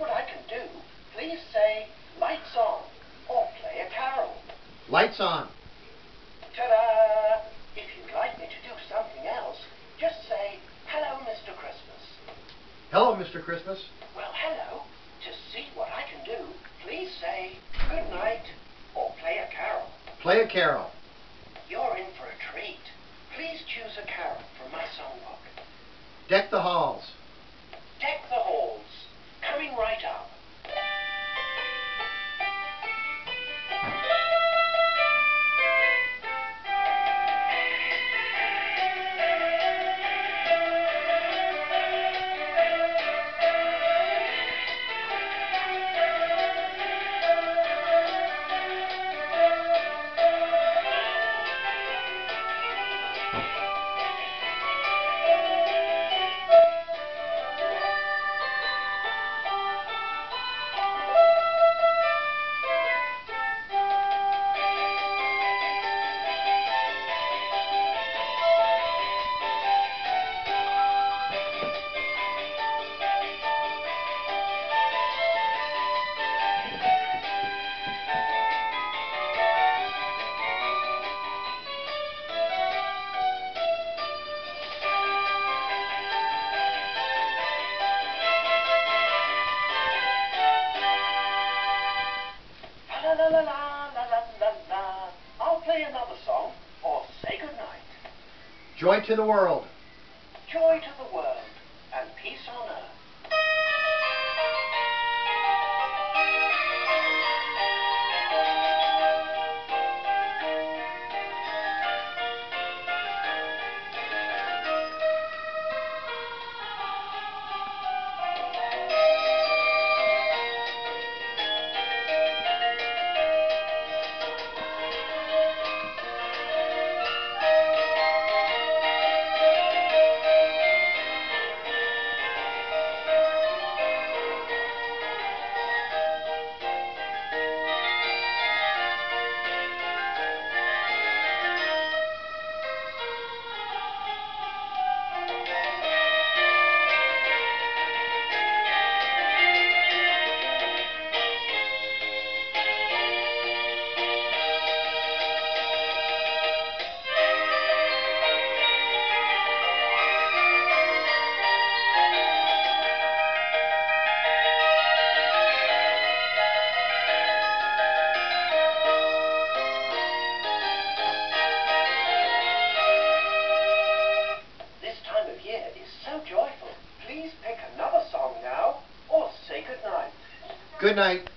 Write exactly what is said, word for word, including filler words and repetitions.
what I can do, please say lights on or play a carol. Lights on. Ta-da! If you'd like me to do something else, just say, hello, Mister Christmas. Hello, Mister Christmas. Well, hello. To see what I can do, please say good night or play a carol. Play a carol. You're in for a treat. Please choose a carol from my songbook. Deck the halls. Deck the halls. Coming right up. La la la la la la la la. I'll play another song or say good night. Joy to the world. Joy to the world and peace on earth. Joyful. Please pick another song now, or say good night. Good night.